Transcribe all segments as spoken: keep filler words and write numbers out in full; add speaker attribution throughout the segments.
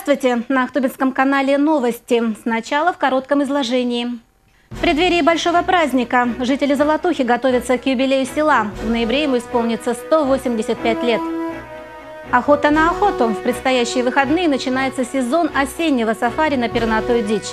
Speaker 1: Здравствуйте! На Ахтубинском канале новости. Сначала в коротком изложении. В преддверии большого праздника жители Золотухи готовятся к юбилею села. В ноябре ему исполнится сто восемьдесят пять лет. Охота на охоту. В предстоящие выходные начинается сезон осеннего сафари на пернатую дичь.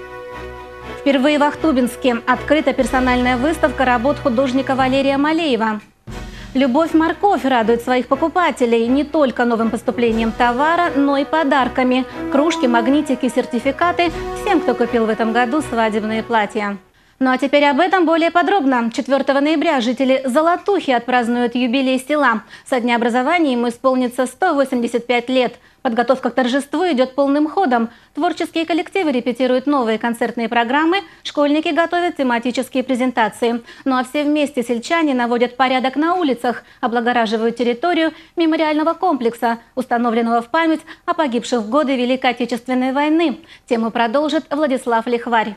Speaker 1: Впервые в Ахтубинске открыта персональная выставка работ художника Валерия Малеева. Любовь-морковь радует своих покупателей не только новым поступлением товара, но и подарками. Кружки, магнитики, сертификаты всем, кто купил в этом году свадебные платья. Ну а теперь об этом более подробно. четвёртого ноября жители Золотухи отпразднуют юбилей села. Со дня образования ему исполнится сто восемьдесят пять лет. Подготовка к торжеству идет полным ходом. Творческие коллективы репетируют новые концертные программы, школьники готовят тематические презентации. Ну а все вместе сельчане наводят порядок на улицах, облагораживают территорию мемориального комплекса, установленного в память о погибших в годы Великой Отечественной войны. Тему продолжит Владислав Лихварь.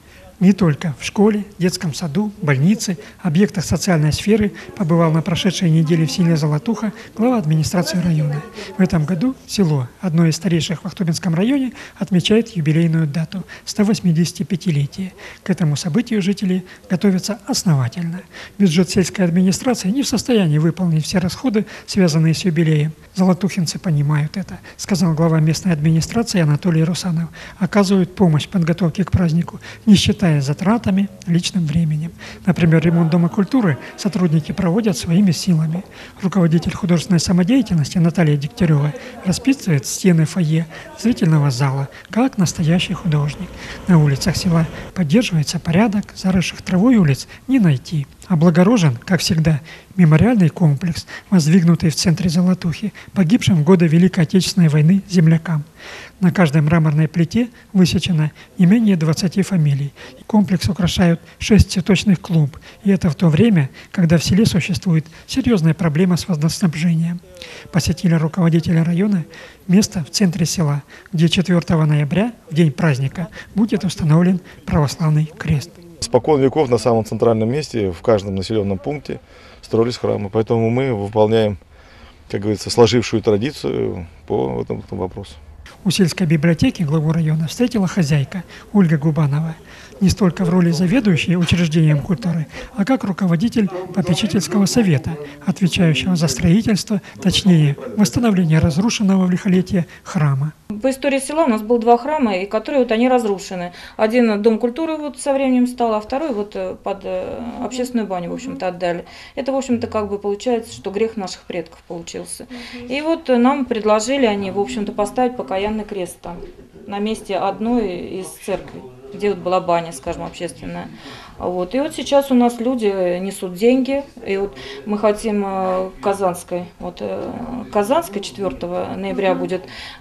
Speaker 2: Не только в школе, детском саду, больнице, объектах социальной сферы побывал на прошедшей неделе в селе Золотуха глава администрации района. В этом году село, одно из старейших в Ахтубинском районе, отмечает юбилейную дату – сто восьмидесятипятилетие. К этому событию жители готовятся основательно. Бюджет сельской администрации не в состоянии выполнить все расходы, связанные с юбилеем. Золотухинцы понимают это, сказал глава местной администрации Анатолий Русанов. Оказывают помощь в подготовке к празднику, не считая затратами, личным временем. Например, ремонт Дома культуры сотрудники проводят своими силами. Руководитель художественной самодеятельности Наталья Дегтярева расписывает стены фойе зрительного зала, как настоящий художник. На улицах села поддерживается порядок, заросших травой улиц не найти. Облагорожен, как всегда, мемориальный комплекс, воздвигнутый в центре Золотухи, погибшим в годы Великой Отечественной войны землякам. На каждой мраморной плите высечено не менее двадцати фамилий. Комплекс украшают шесть цветочных клумб, и это в то время, когда в селе существует серьезная проблема с водоснабжением. Посетили руководителя района место в центре села, где четвёртого ноября, в день праздника, будет установлен православный крест.
Speaker 3: Спокон веков на самом центральном месте, в каждом населенном пункте строились храмы. Поэтому мы выполняем, как говорится, сложившую традицию по этому вопросу.
Speaker 2: У сельской библиотеки главу района встретила хозяйка Ольга Губанова. Не столько в роли заведующей учреждением культуры, а как руководитель попечительского совета, отвечающего за строительство, точнее, восстановление разрушенного в лихолетие храма.
Speaker 4: По истории села у нас было два храма, и которые вот они разрушены. Один дом культуры вот со временем стал, а второй вот под общественную баню, в общем-то, отдали. Это, в общем-то, как бы получается, что грех наших предков получился. И вот нам предложили они, в общем-то, поставить покаянный крест там, на месте одной из церквей, где вот была баня, скажем, общественная. Вот. И вот сейчас у нас люди несут деньги, и вот мы хотим Казанской, вот Казанской четвёртого ноября будет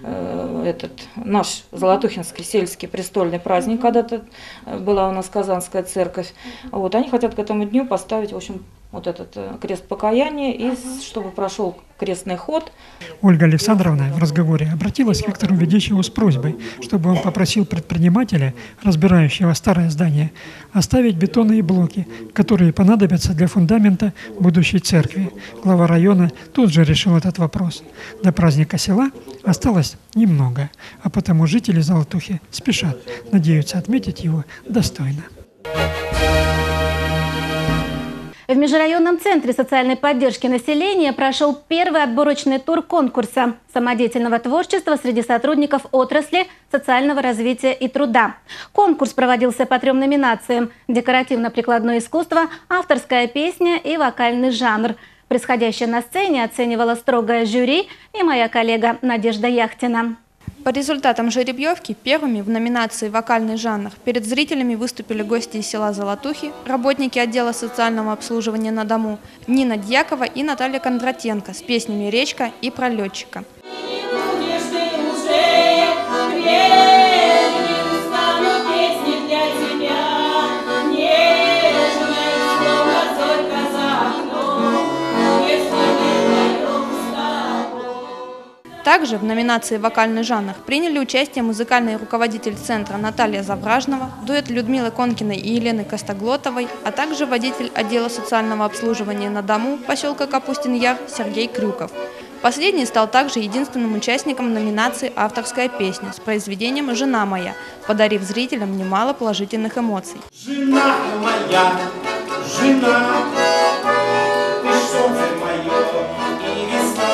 Speaker 4: э, этот наш Золотухинский сельский престольный праздник, когда-то была у нас Казанская церковь. Вот. Они хотят к этому дню поставить, в общем, вот этот крест покаяния, и чтобы прошел крестный ход.
Speaker 2: Ольга Александровна в разговоре обратилась к Виктору Ведищеву с просьбой, чтобы он попросил предпринимателя, разбирающего старое здание, оставить бетонные блоки, которые понадобятся для фундамента будущей церкви. Глава района тут же решил этот вопрос. До праздника села осталось немного, а потому жители Золотухи спешат, надеются отметить его достойно.
Speaker 1: В Межрайонном центре социальной поддержки населения прошел первый отборочный тур конкурса самодеятельного творчества среди сотрудников отрасли социального развития и труда. Конкурс проводился по трем номинациям – декоративно-прикладное искусство, авторская песня и вокальный жанр. Происходящее на сцене оценивала строгое жюри и моя коллега Надежда Яхтина.
Speaker 5: По результатам жеребьевки первыми в номинации «Вокальный жанр» перед зрителями выступили гости из села Золотухи, работники отдела социального обслуживания на дому Нина Дьякова и Наталья Кондратенко с песнями «Речка» и «Про летчика». Также в номинации «Вокальный жанр» приняли участие музыкальный руководитель центра Наталья Завражнова, дуэт Людмилы Конкиной и Елены Костоглотовой, а также водитель отдела социального обслуживания на дому поселка Капустин-Яр Сергей Крюков. Последний стал также единственным участником номинации «Авторская песня» с произведением «Жена моя», подарив зрителям немало положительных эмоций.
Speaker 6: Жена моя, жена, ты солнце мое и весна,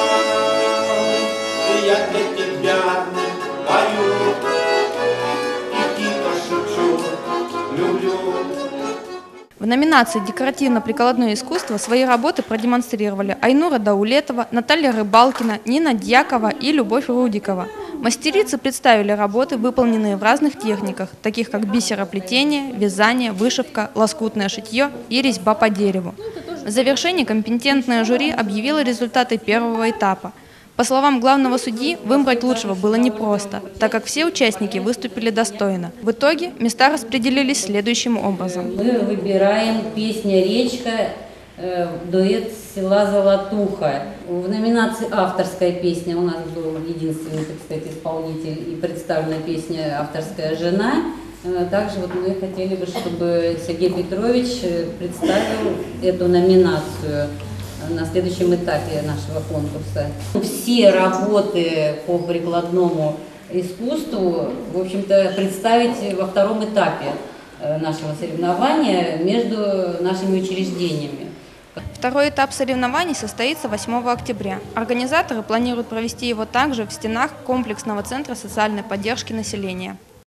Speaker 6: и я для тебя пою, и тихо шепчу, люблю.
Speaker 5: В номинации «Декоративно-прикладное искусство» свои работы продемонстрировали Айнура Даулетова, Наталья Рыбалкина, Нина Дьякова и Любовь Рудикова. Мастерицы представили работы, выполненные в разных техниках, таких как бисероплетение, вязание, вышивка, лоскутное шитье и резьба по дереву. В завершении компетентное жюри объявило результаты первого этапа. По словам главного судьи, выбрать лучшего было непросто, так как все участники выступили достойно. В итоге места распределились следующим образом.
Speaker 7: Мы выбираем песня «Речка», э, дуэт села Золотуха. В номинации «Авторская песня» у нас был единственный, так сказать, исполнитель и представлена песня «Авторская жена». Также вот мы хотели бы, чтобы Сергей Петрович представил эту номинацию на следующем этапе нашего конкурса. Все работы по прикладному искусству, в общем-то, представить во втором этапе нашего соревнования между нашими учреждениями.
Speaker 5: Второй этап соревнований состоится восьмого октября. Организаторы планируют провести его также в стенах комплексного центра социальной поддержки населения.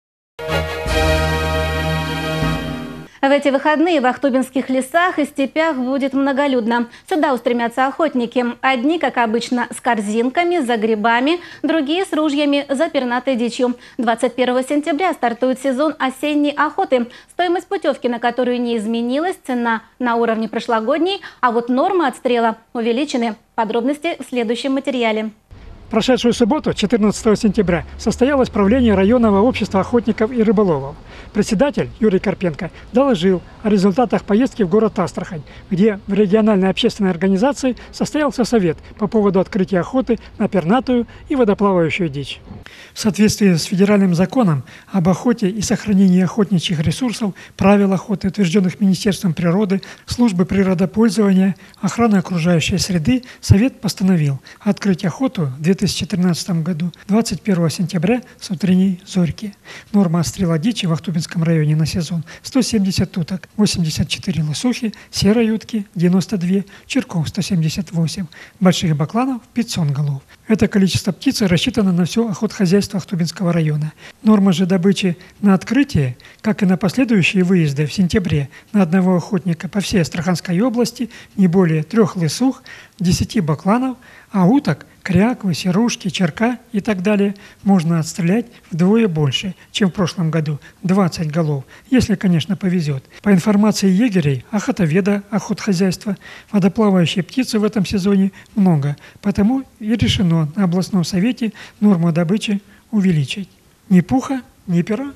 Speaker 1: В эти выходные в ахтубинских лесах и степях будет многолюдно. Сюда устремятся охотники. Одни, как обычно, с корзинками, за грибами, другие с ружьями, за пернатой дичью. двадцать первого сентября стартует сезон осенней охоты. Стоимость путевки, на которую не изменилась, цена на уровне прошлогодней, а вот нормы отстрела увеличены. Подробности в следующем материале.
Speaker 2: В прошедшую субботу, четырнадцатого сентября, состоялось правление районного общества охотников и рыболовов. Председатель Юрий Карпенко доложил о результатах поездки в город Астрахань, где в региональной общественной организации состоялся совет по поводу открытия охоты на пернатую и водоплавающую дичь. В соответствии с федеральным законом об охоте и сохранении охотничьих ресурсов, правил охоты, утвержденных Министерством природы, службы природопользования, охраны окружающей среды, совет постановил открыть охоту в две тысячи тринадцатом году двадцать первого сентября с утренней зорьки. Норма отстрела дичи в Ахтубинском районе на сезон сто семьдесят уток, восемьдесят четыре лосухи, серой утки девяносто две, черков сто семьдесят восемь, больших бакланов пятьсот голов. Это количество птицы рассчитано на все охотхозяйство Ахтубинского района. Норма же добычи на открытие, как и на последующие выезды в сентябре на одного охотника по всей Астраханской области не более трех лысух, десяти бакланов, а уток, кряквы, серушки, черка и так далее можно отстрелять вдвое больше, чем в прошлом году – двадцать голов, если, конечно, повезет. По информации егерей, охотоведа, охотхозяйства, водоплавающей птицы в этом сезоне много, потому и решено на областном совете норму добычи увеличить. Ни пуха, ни пера.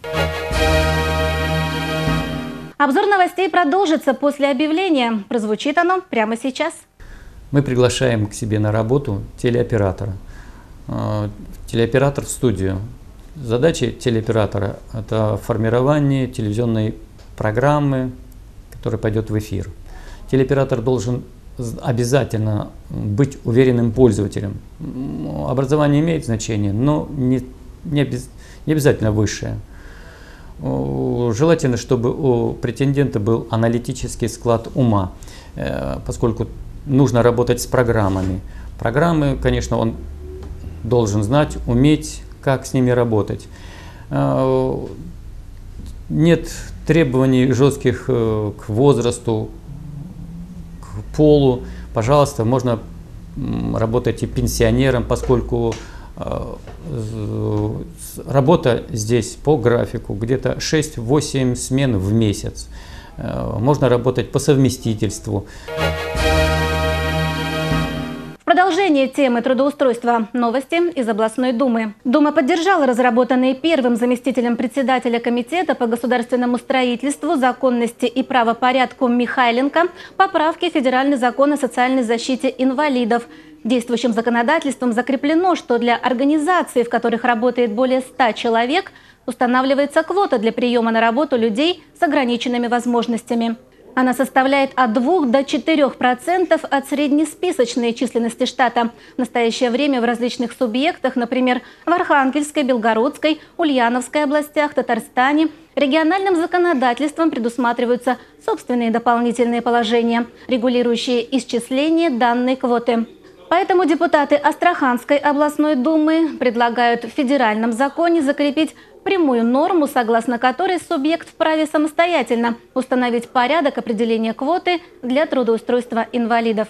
Speaker 1: Обзор новостей продолжится после объявления. Прозвучит оно прямо сейчас.
Speaker 8: Мы приглашаем к себе на работу телеоператора. Телеоператор в студию. Задача телеоператора – это формирование телевизионной программы, которая пойдет в эфир. Телеоператор должен обязательно быть уверенным пользователем. Образование имеет значение, но не, не, обез, не обязательно высшее. Желательно, чтобы у претендента был аналитический склад ума, поскольку нужно работать с программами. Программы, конечно, он должен знать, уметь, как с ними работать. Нет требований жестких к возрасту, к полу. Пожалуйста, можно работать и пенсионерам, поскольку работа здесь по графику где-то шесть-восемь смен в месяц. Можно работать по совместительству.
Speaker 1: В продолжение темы трудоустройства новости из областной думы. Дума поддержала разработанные первым заместителем председателя комитета по государственному строительству, законности и правопорядку Михайленко поправки в федеральный закон о социальной защите инвалидов. Действующим законодательством закреплено, что для организаций, в которых работает более ста человек, устанавливается квота для приема на работу людей с ограниченными возможностями. Она составляет от двух до четырёх процентов от среднесписочной численности штата. В настоящее время в различных субъектах, например, в Архангельской, Белгородской, Ульяновской областях, Татарстане, региональным законодательством предусматриваются собственные дополнительные положения, регулирующие исчисление данной квоты. Поэтому депутаты Астраханской областной думы предлагают в федеральном законе закрепить прямую норму, согласно которой субъект вправе самостоятельно установить порядок определения квоты для трудоустройства инвалидов.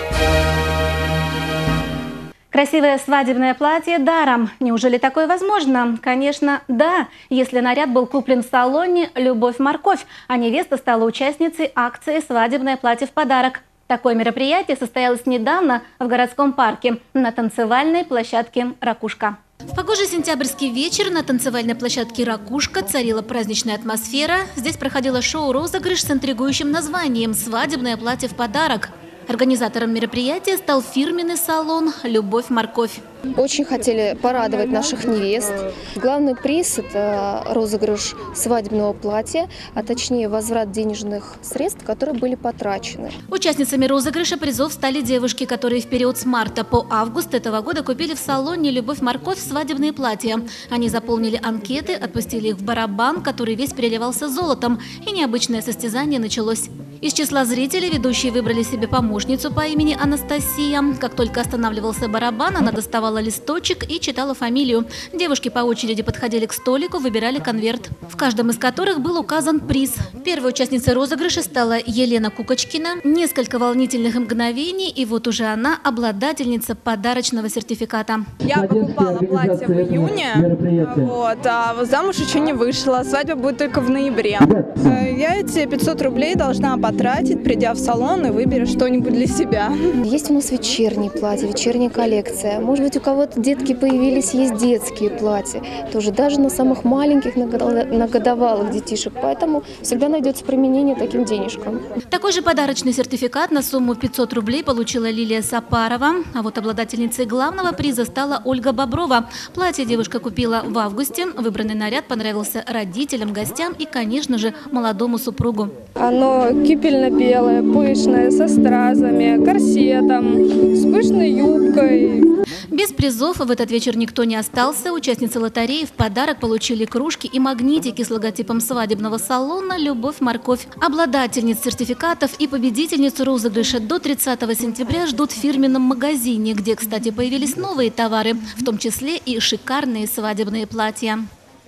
Speaker 1: Красивое свадебное платье даром. Неужели такое возможно? Конечно, да, если наряд был куплен в салоне «Любовь-морковь», а невеста стала участницей акции «Свадебное платье в подарок». Такое мероприятие состоялось недавно в городском парке на танцевальной площадке «Ракушка». В погожий сентябрьский вечер на танцевальной площадке «Ракушка» царила праздничная атмосфера. Здесь проходило шоу-розыгрыш с интригующим названием «Свадебное платье в подарок». Организатором мероприятия стал фирменный салон «Любовь-морковь».
Speaker 9: Очень хотели порадовать наших невест. Главный приз – это розыгрыш свадебного платья, а точнее возврат денежных средств, которые были потрачены.
Speaker 1: Участницами розыгрыша призов стали девушки, которые в период с марта по август этого года купили в салоне «Любовь-морковь» свадебные платья. Они заполнили анкеты, отпустили их в барабан, который весь переливался золотом, и необычное состязание началось. Из числа зрителей ведущие выбрали себе помощницу по имени Анастасия. Как только останавливался барабан, она доставала листочек и читала фамилию. Девушки по очереди подходили к столику, выбирали конверт, в каждом из которых был указан приз. Первой участницей розыгрыша стала Елена Кукочкина. Несколько волнительных мгновений, и вот уже она обладательница подарочного сертификата.
Speaker 10: Я покупала платье в июне, вот, а замуж еще не вышла. Свадьба будет только в ноябре. Я эти пятьсот рублей должна потратить, придя в салон, и выберешь что-нибудь для себя.
Speaker 9: Есть у нас вечерние платья, вечерняя коллекция. Может быть, у кого-то детки появились, есть детские платья. Тоже даже на самых маленьких, на годовалых детишек. Поэтому всегда найдется применение таким денежкам.
Speaker 1: Такой же подарочный сертификат на сумму пятьсот рублей получила Лилия Сапарова. А вот обладательницей главного приза стала Ольга Боброва. Платье девушка купила в августе. Выбранный наряд понравился родителям, гостям и, конечно же, молодому супругу.
Speaker 10: Оно кипельно-белое, пышное, со стразами, корсетом, с пышной юбкой.
Speaker 1: Без призов в этот вечер никто не остался. Участницы лотереи в подарок получили кружки и магнитики с логотипом свадебного салона «Любовь-морковь». Обладательниц сертификатов и победительницу розыгрыша до тридцатого сентября ждут в фирменном магазине, где, кстати, появились новые товары, в том числе и шикарные свадебные платья.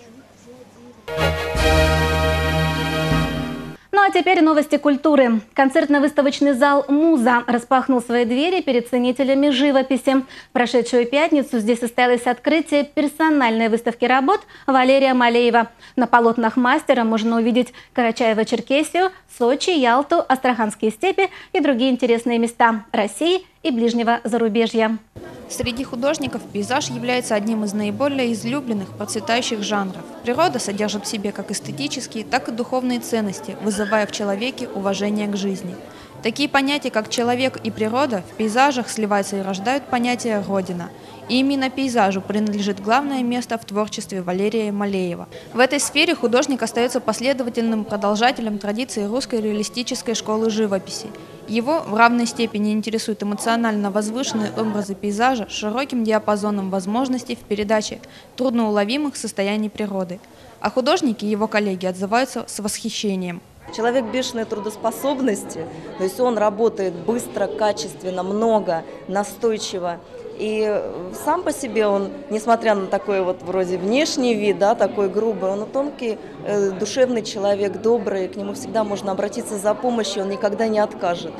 Speaker 1: Ну а теперь новости культуры. Концертно-выставочный зал «Муза» распахнул свои двери перед ценителями живописи. В прошедшую пятницу здесь состоялось открытие персональной выставки работ Валерия Малеева. На полотнах мастера можно увидеть Карачаево-Черкесию, Сочи, Ялту, Астраханские степи и другие интересные места России и ближнего зарубежья.
Speaker 5: Среди художников пейзаж является одним из наиболее излюбленных, процветающих жанров. Природа содержит в себе как эстетические, так и духовные ценности, вызывая в человеке уважение к жизни. Такие понятия, как человек и природа, в пейзажах сливаются и рождают понятие «родина». И именно пейзажу принадлежит главное место в творчестве Валерия Малеева. В этой сфере художник остается последовательным продолжателем традиции русской реалистической школы живописи. Его в равной степени интересуют эмоционально возвышенные образы пейзажа с широким диапазоном возможностей в передаче трудноуловимых состояний природы. А художники и его коллеги отзываются с восхищением.
Speaker 11: Человек бешеной трудоспособности, то есть он работает быстро, качественно, много, настойчиво. И сам по себе он, несмотря на такой вот вроде внешний вид, да, такой грубый, он тонкий, э, душевный человек, добрый, к нему всегда можно обратиться за помощью, он никогда не откажет.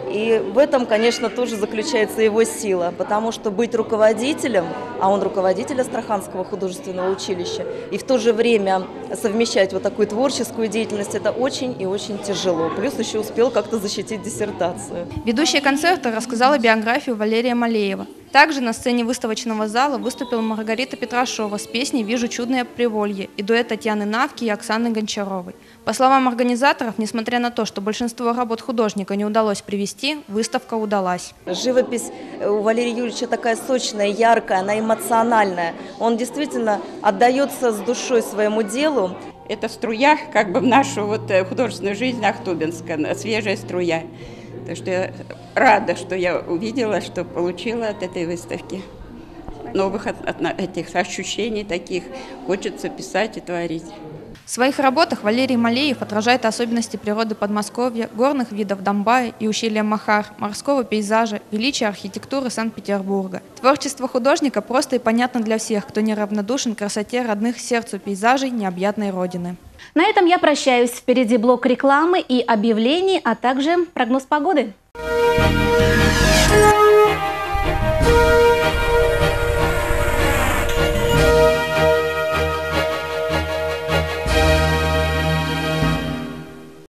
Speaker 11: И в этом, конечно, тоже заключается его сила, потому что быть руководителем, а он руководитель Астраханского художественного училища, и в то же время совмещать вот такую творческую деятельность, это очень и очень тяжело. Плюс еще успел как-то защитить диссертацию.
Speaker 5: Ведущая концерта рассказала биографию Валерия Малеева. Также на сцене выставочного зала выступила Маргарита Петрашова с песней «Вижу чудное приволье» и дуэт Татьяны Навки и Оксаны Гончаровой. По словам организаторов, несмотря на то, что большинство работ художника не удалось привести, выставка удалась.
Speaker 11: Живопись у Валерия Юрьевича такая сочная, яркая, она эмоциональная. Он действительно отдается с душой своему делу.
Speaker 12: это струя как бы в нашу вот художественную жизнь Ахтубинска, свежая струя. Так что я рада, что я увидела, что получила от этой выставки. Новых от, от этих ощущений таких хочется писать и творить.
Speaker 5: В своих работах Валерий Малеев отражает особенности природы Подмосковья, горных видов Домбая и ущелья Махар, морского пейзажа, величия архитектуры Санкт-Петербурга. Творчество художника просто и понятно для всех, кто неравнодушен к красоте родных сердцу пейзажей необъятной родины.
Speaker 1: На этом я прощаюсь. Впереди блок рекламы и объявлений, а также прогноз погоды.